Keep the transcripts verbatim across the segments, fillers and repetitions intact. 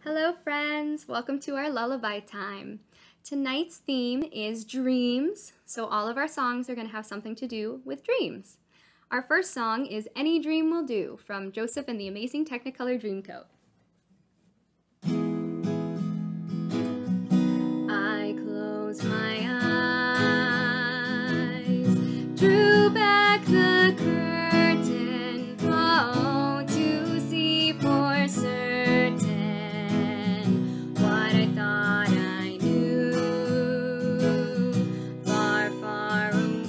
Hello friends, welcome to our Lullaby Time. Tonight's theme is dreams, so all of our songs are going to have something to do with dreams. Our first song is Any Dream Will Do from Joseph and the Amazing Technicolor Dreamcoat. I close my eyes, drew back the curtain, oh, to see for certain what I thought I knew, far, far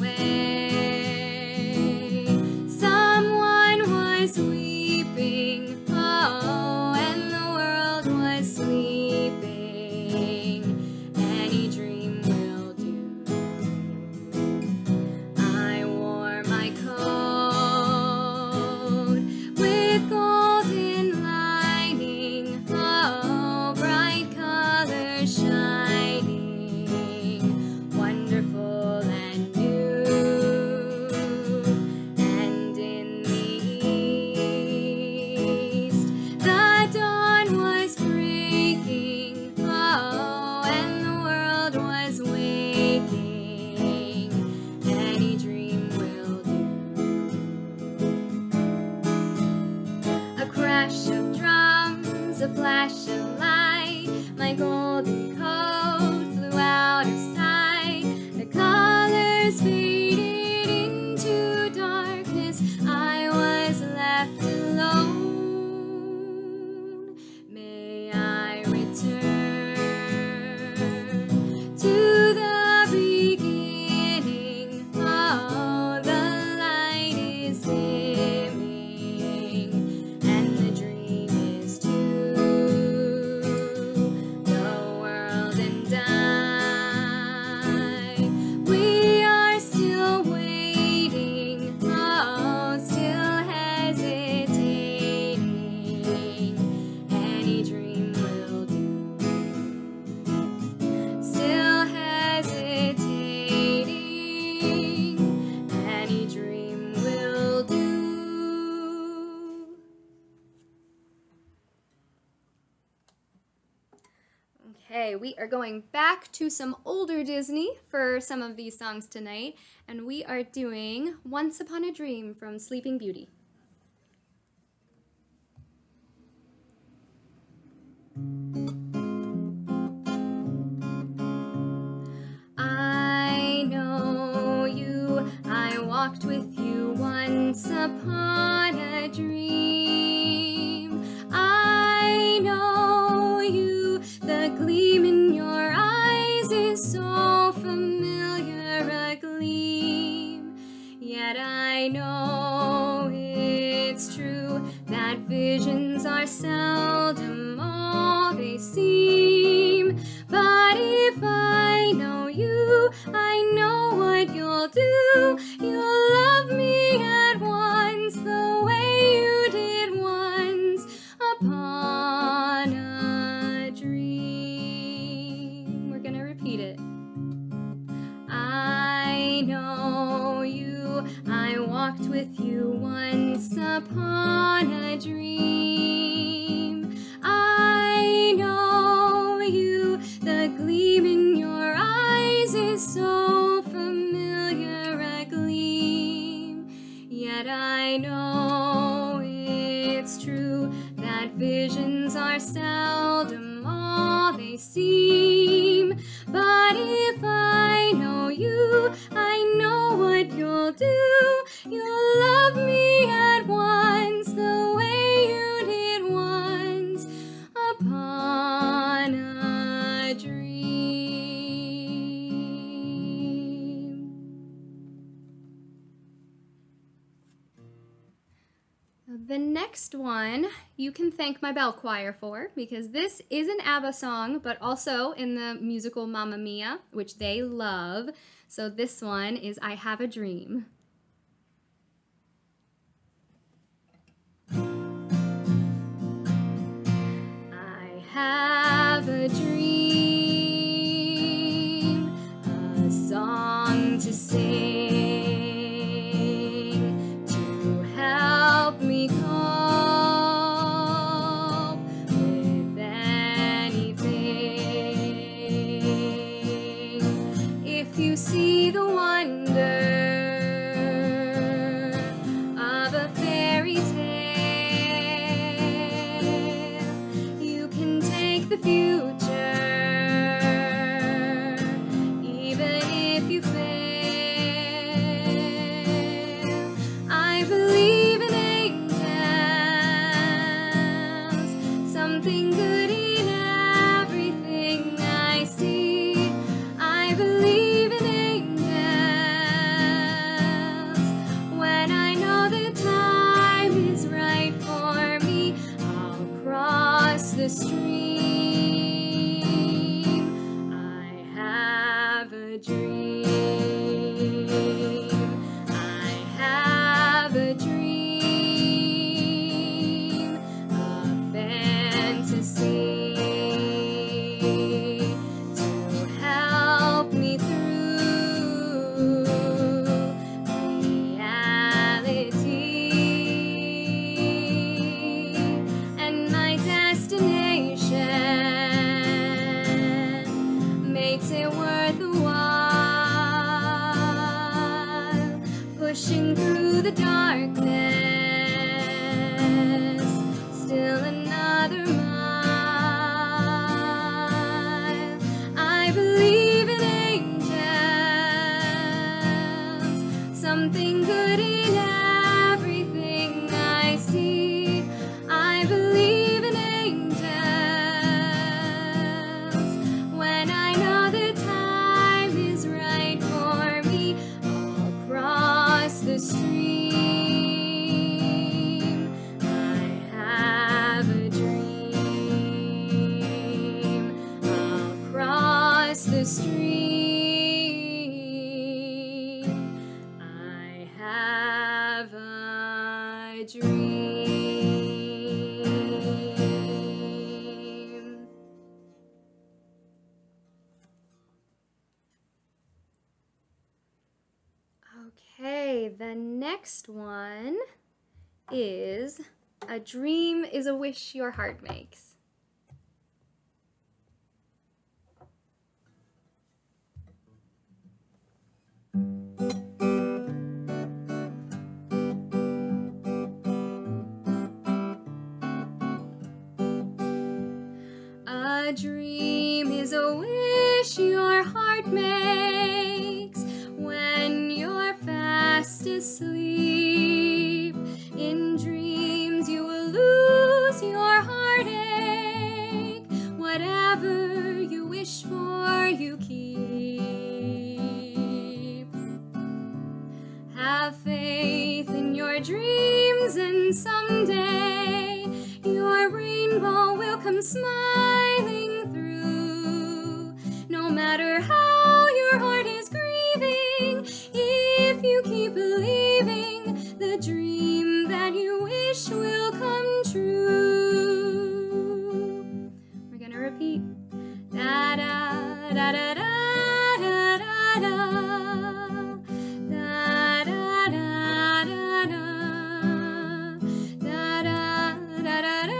away. Someone was weeping, oh, and the world was sleeping. Any dream will do. I wore my coat with golden lining, oh, bright colors shining, wonderful and new. And in the east, the dawn was breaking, oh, and the world was waking. Any dream will do. A crash of drums, a flash of light, my golden coat flew out of sight. The colors faded into darkness, I was left alone. May I return to the beginning, oh, the light is dimming, and the dream is too. The world and I, we are still waiting, oh, still hesitating. Any dream will do. Still hesitating. Any dream will do. Okay, we are going back to some older Disney for some of these songs tonight, and we are doing Once Upon a Dream from Sleeping Beauty. I know you, I walked with you once upon a dream. I know you, the gleam in your eyes is so familiar a gleam. Yet I know it's true that visions are seldom all they seem. But if I know you, I know what you'll do. You'll love me at once the way you did once upon a dream. We're gonna repeat it. I know you, I walked with you once upon a dream. I know you, the gleam in your eyes is so familiar a gleam. Yet I know it's true that visions are seldom all they seem. But if I know you, I know what you'll do. You'll love me at once the way you did once upon a dream. The next one you can thank my bell choir for, because this is an ABBA song, but also in the musical Mamma Mia, which they love. So this one is I Have a Dream. I have a dream, a song to sing, to help me cope with something good in everything I see. I believe in angels. When I know the time is right for me, I'll cross the stream. I have a dream. I have a dream, a fantasy to help me through reality, and my destination makes it worth a while, pushing through the darkness, still another mile. I believe in angels, something good in everything I see. I believe in angels. When I know the time is right for me, I'll cross the stream. I have a dream. I'll cross the stream. I have a dream. Okay, the next one is A Dream is a Wish Your Heart Makes. A dream is a wish your heart makes when you're fast asleep. In dreams you will lose your heartache. Whatever you wish for, you keep. Have faith in your dreams, and someday your rainbow will come smiling through. No matter how your heart is grieving, if you keep believing, the dream that you wish will come true. We're gonna repeat. Da da da da da da da da. Da da da da da. Da da da da da.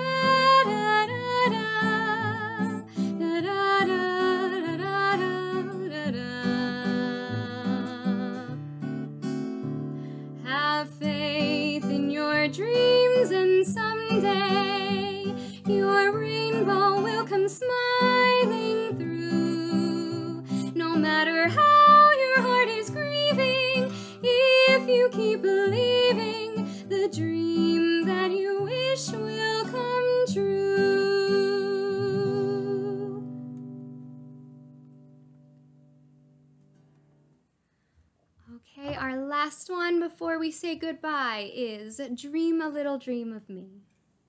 Have faith in your dreams, and someday your rainbow will come smiling through. No matter how your heart is grieving, if you keep believing, the dream that you wish will come true. Okay, our last one before we say goodbye is Dream a Little Dream of Me.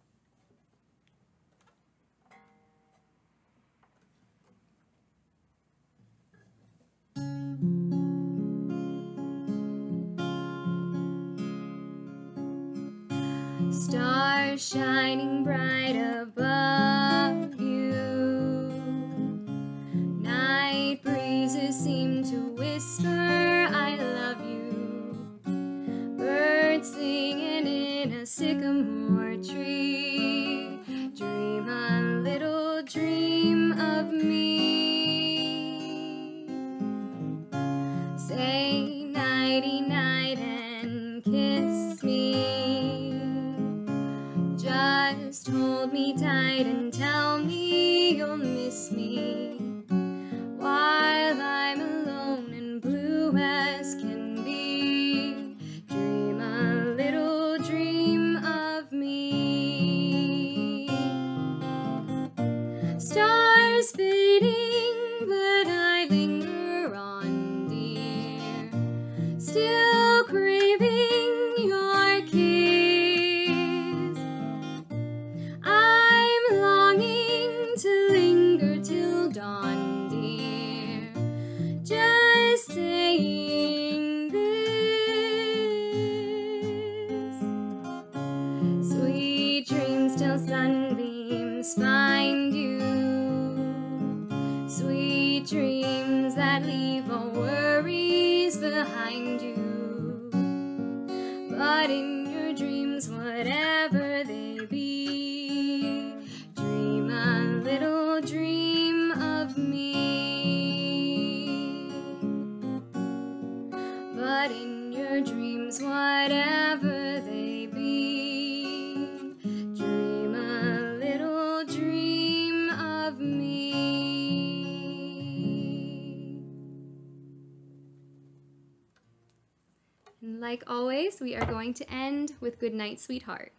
Stars shining bright above you. Night breezes seem to whisper, I love you. Birds singing in a sycamore tree. Dream a little dream of me. Say nighty-night and kiss me. Just hold me tight and tell me you'll miss me while I'm alone and blue as can be. Dream a little dream of me. is fading, but I linger on, dear, still craving your kiss. I'm longing to linger till dawn, dear, just saying this. Sweet dreams till sunbeams find you, sweet dreams that leave all worries behind you. But in your dreams, whatever they be, dream a little dream of me. But in your dreams, whatever they be, dream a little dream of me. And like always, we are going to end with Goodnight Sweetheart.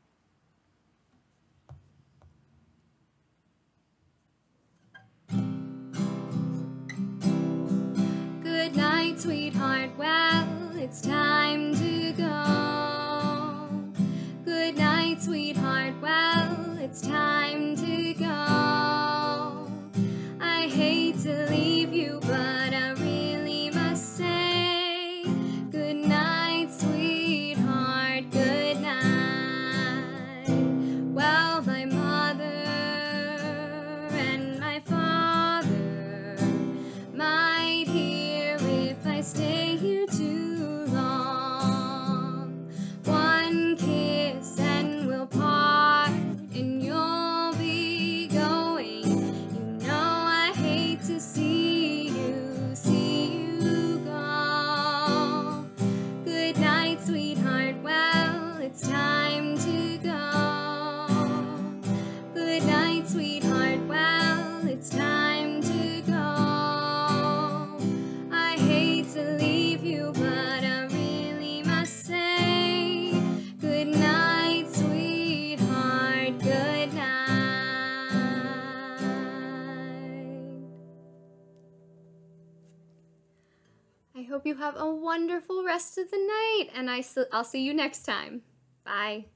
Good night, sweetheart, well, it's time to go. Good night, sweetheart, well, it's time to go. I hate to leave you, but I really must say, good night, sweetheart, good night. Well, my mother and my father might hear if I stay here too long. One kiss and we'll part, and you'll be going. You know I hate to see you, see you go. Good night, sweetheart, well, it's time to go. Good night, sweetheart, well, it's time to go. I hate to leave you, but I really must say, good night, sweetheart, good night. I hope you have a wonderful rest of the night, and I I'll see you next time. Bye.